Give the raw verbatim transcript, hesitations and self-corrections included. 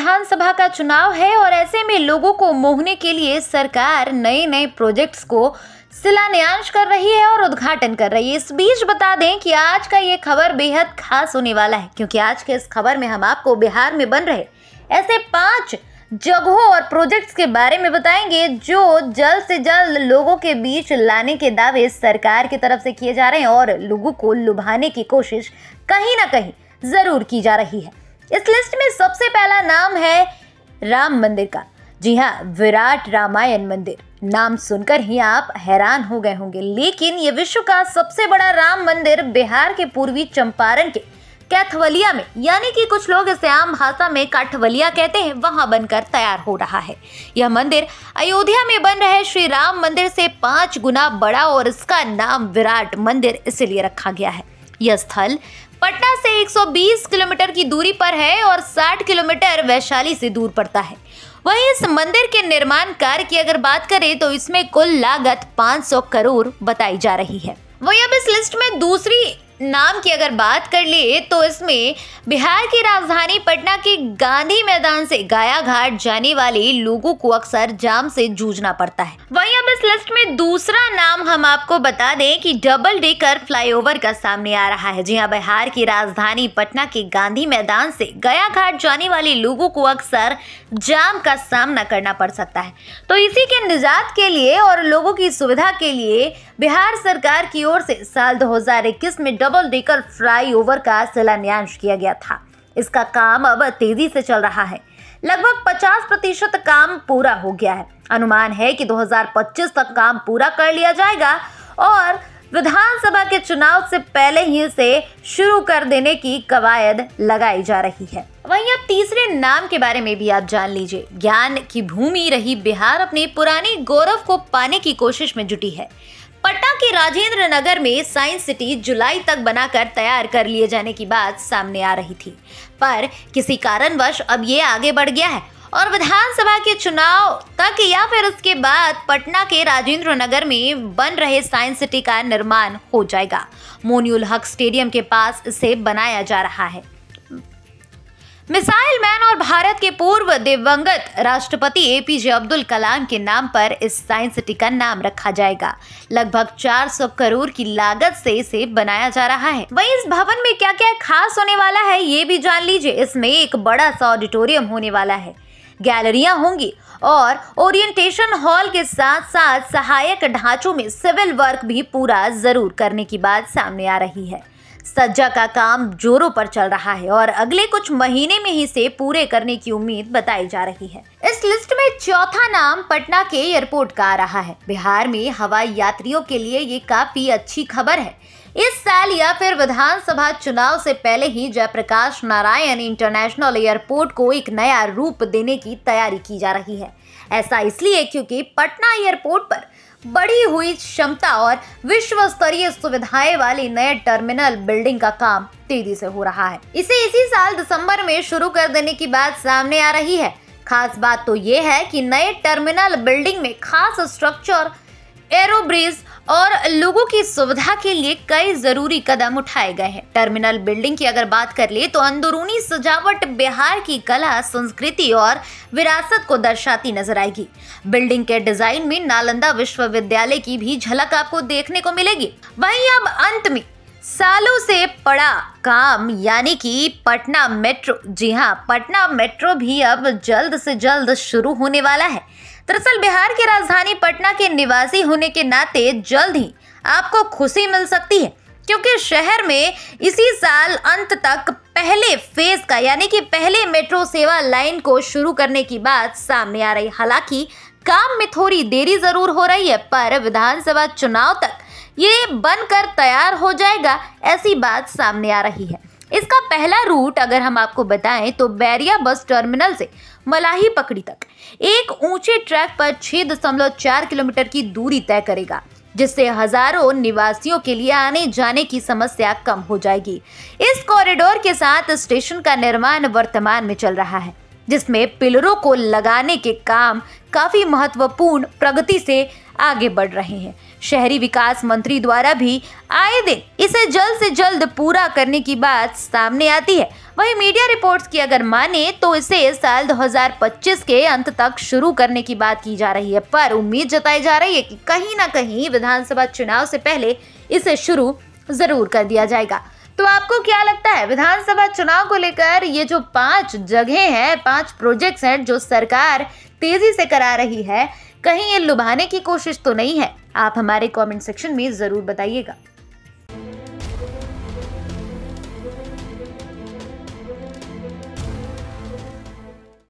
विधानसभा का चुनाव है और ऐसे में लोगों को मोहने के लिए सरकार नए नए प्रोजेक्ट्स को शिलान्यास कर रही है और उद्घाटन कर रही है। इस बीच बता दें कि आज का ये खबर बेहद खास होने वाला है, क्योंकि आज के इस खबर में हम आपको बिहार में बन रहे ऐसे पांच जगहों और प्रोजेक्ट्स के बारे में बताएंगे जो जल्द से जल्द लोगों के बीच लाने के दावे सरकार की तरफ से किए जा रहे हैं और लोगों को लुभाने की कोशिश कहीं ना कहीं जरूर की जा रही है। इस लिस्ट में सबसे पहला नाम है राम मंदिर का। जी हाँ, विराट रामायण मंदिर। नाम सुनकर ही आप हैरान हो गए होंगे, लेकिन ये विश्व का सबसे बड़ा राम मंदिर बिहार के पूर्वी चंपारण के कैथवलिया में, यानी कि कुछ लोग इसे आम भाषा में काठवलिया कहते हैं, वहां बनकर तैयार हो रहा है। यह मंदिर अयोध्या में बन रहे श्री राम मंदिर से पांच गुना बड़ा और इसका नाम विराट मंदिर इसलिए रखा गया है। यह स्थल पटना से एक सौ बीस किलोमीटर की दूरी पर है और साठ किलोमीटर वैशाली से दूर पड़ता है। वहीं इस मंदिर के निर्माण कार्य की अगर बात करें तो इसमें कुल लागत पाँच सौ करोड़ बताई जा रही है। वहीं अब इस लिस्ट में दूसरी नाम की अगर बात कर ले तो इसमें बिहार की राजधानी पटना के गांधी मैदान से गया घाट जाने वाले लोगों को अक्सर जाम से जूझना पड़ता है। वहीं अब इस लिस्ट में दूसरा नाम हम आपको बता दें कि डबल डेकर फ्लाईओवर का सामने आ रहा है। जी हाँ, बिहार की राजधानी पटना के गांधी मैदान से गया घाट जाने वाले लोगों को अक्सर जाम का सामना करना पड़ सकता है, तो इसी के निजात के लिए और लोगों की सुविधा के लिए बिहार सरकार की ओर से साल दो हज़ार इक्कीस में डबल डेकर फ्लाईओवर का शिलान्यास किया गया था। इसका काम अब तेजी से चल रहा है। लगभग पचास प्रतिशत काम पूरा हो गया है। अनुमान है कि दो हज़ार पच्चीस तक काम पूरा कर लिया जाएगा और विधानसभा के चुनाव से पहले ही इसे शुरू कर देने की कवायद लगाई जा रही है। वहीं अब तीसरे नाम के बारे में भी आप जान लीजिए। ज्ञान की भूमि रही बिहार अपने पुराने गौरव को पाने की कोशिश में जुटी है। पटना के राजेंद्र नगर में साइंस सिटी जुलाई तक बनाकर तैयार कर लिए जाने की बात सामने आ रही थी, पर किसी कारणवश अब ये आगे बढ़ गया है और विधानसभा के चुनाव तक या फिर उसके बाद पटना के राजेंद्र नगर में बन रहे साइंस सिटी का निर्माण हो जाएगा। मोइनुल हक स्टेडियम के पास इसे बनाया जा रहा है। मिसाइल मैन और भारत के पूर्व दिवंगत राष्ट्रपति एपीजे अब्दुल कलाम के नाम पर इस साइंस सिटी का नाम रखा जाएगा। लगभग चार सौ करोड़ की लागत से इसे बनाया जा रहा है। वहीं इस भवन में क्या क्या खास होने वाला है ये भी जान लीजिए। इसमें एक बड़ा सा ऑडिटोरियम होने वाला है, गैलरियां होंगी और ओरिएंटेशन हॉल के साथ साथ सहायक ढांचों में सिविल वर्क भी पूरा जरूर करने की बात सामने आ रही है। सज्जा का काम जोरों पर चल रहा है और अगले कुछ महीने में ही से पूरे करने की उम्मीद बताई जा रही है। इस लिस्ट में चौथा नाम पटना के एयरपोर्ट का आ रहा है। बिहार में हवाई यात्रियों के लिए ये काफी अच्छी खबर है। इस साल या फिर विधानसभा चुनाव से पहले ही जयप्रकाश नारायण इंटरनेशनल एयरपोर्ट को एक नया रूप देने की तैयारी की जा रही है। ऐसा इसलिए क्योंकि पटना एयरपोर्ट पर बढ़ी हुई क्षमता और विश्व स्तरीय सुविधाएं वाली नए टर्मिनल बिल्डिंग का काम तेजी से हो रहा है। इसे इसी साल दिसंबर में शुरू कर देने की बात सामने आ रही है। खास बात तो ये है कि नए टर्मिनल बिल्डिंग में खास स्ट्रक्चर, एरोब्रिज और लोगों की सुविधा के लिए कई जरूरी कदम उठाए गए हैं। टर्मिनल बिल्डिंग की अगर बात कर ले तो अंदरूनी सजावट बिहार की कला, संस्कृति और विरासत को दर्शाती नजर आएगी। बिल्डिंग के डिजाइन में नालंदा विश्वविद्यालय की भी झलक आपको देखने को मिलेगी। वहीं अब अंत में सालों से पड़ा काम यानी कि पटना मेट्रो। जी हाँ, पटना मेट्रो भी अब जल्द से जल्द शुरू होने वाला है। दरअसल बिहार की राजधानी पटना के निवासी होने के नाते जल्द ही आपको खुशी मिल सकती है, क्योंकि शहर में इसी साल अंत तक पहले फेज का यानी कि पहले मेट्रो सेवा लाइन को शुरू करने की बात सामने आ रही। हालांकि काम में थोड़ी देरी जरूर हो रही है, पर विधानसभा चुनाव तक ये बनकर तैयार हो जाएगा, ऐसी बात सामने आ रही है। इसका पहला रूट अगर हम आपको बताएं तो बैरिया बस टर्मिनल से मलाही पकड़ी तक एक ऊंचे ट्रैक पर छह दशमलव चार किलोमीटर की दूरी तय करेगा, जिससे हजारों निवासियों के लिए आने जाने की समस्या कम हो जाएगी। इस कॉरिडोर के साथ स्टेशन का निर्माण वर्तमान में चल रहा है। जिसमें पिलरों को लगाने के काम काफी महत्वपूर्ण प्रगति से आगे बढ़ रहे हैं। शहरी विकास मंत्री द्वारा भी आए दिन इसे जल्द से जल्द पूरा करने की बात सामने आती है। वहीं मीडिया रिपोर्ट्स की अगर माने तो इसे साल दो हज़ार पच्चीस के अंत तक शुरू करने की बात की जा रही है, पर उम्मीद जताई जा रही है कि कहीं ना कहीं विधानसभा चुनाव से पहले इसे शुरू जरूर कर दिया जाएगा। तो आपको क्या लगता है, विधानसभा चुनाव को लेकर ये जो पांच जगह हैं, पांच प्रोजेक्ट्स हैं जो सरकार तेजी से करा रही है, कहीं ये लुभाने की कोशिश तो नहीं है? आप हमारे कमेंट सेक्शन में जरूर बताइएगा।